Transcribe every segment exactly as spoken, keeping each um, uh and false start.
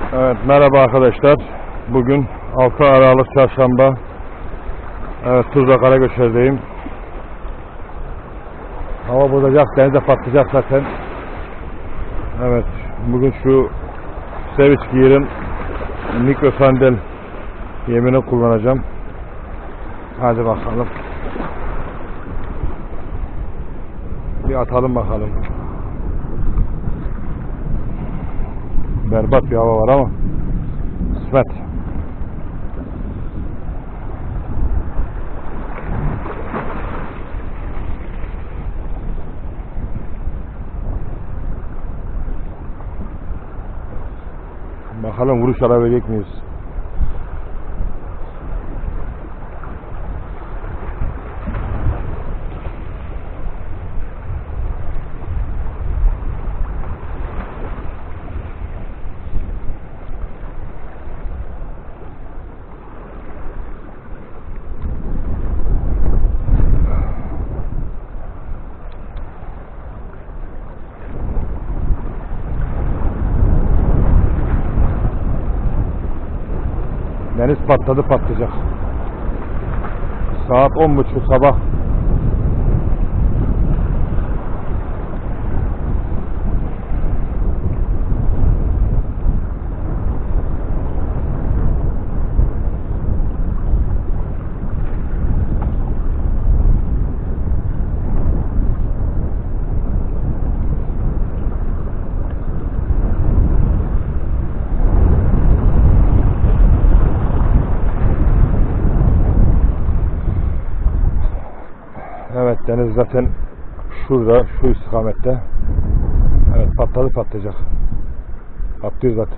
Evet, merhaba arkadaşlar. Bugün altı Aralık Çarşamba. Evet, Tuzla Karagöçer'deyim. Hava bozacak, denize patlayacak zaten. Evet, bugün şu Seviç Gear'ın mikro sandal yemini kullanacağım. Hadi bakalım. Bir atalım bakalım. Berbat bir hava var ama kısmet. Bakalım vuruş alabilecek miyiz? Deniz patladı, patlayacak. Saat on buçuk sabah. Evet, deniz zaten şurada, şu istikamette. Evet, patladı, patlayacak. Patlıyor zaten.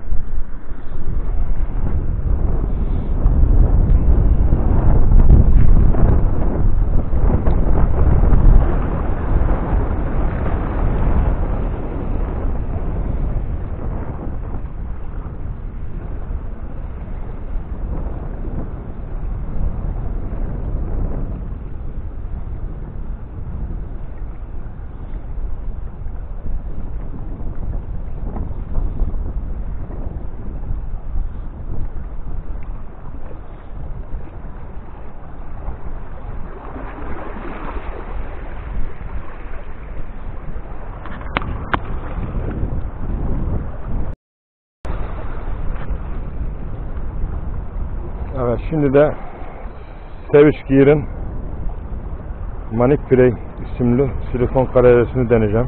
Evet, şimdi de Seviç Gear'ın Manic Prey isimli silikon kararesini deneyeceğim.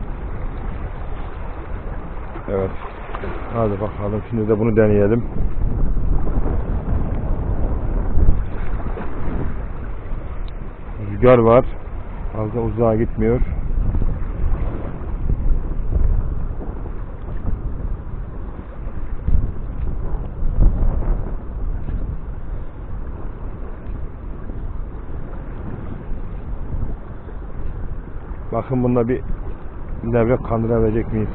Evet. Hadi bakalım, şimdi de bunu deneyelim. Rüzgar var. Fazla uzağa gitmiyor. Bakın, bunda bir levrek kandırabilecek miyiz?